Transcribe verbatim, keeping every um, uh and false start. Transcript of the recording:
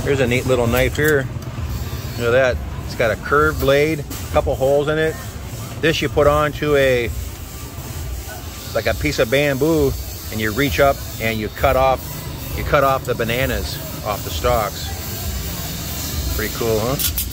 Here's a neat little knife here. Look at that. It's got a curved blade, a couple holes in it. This you put onto a, like a piece of bamboo, and you reach up and you cut off, you cut off the bananas off the stalks. Pretty cool, huh?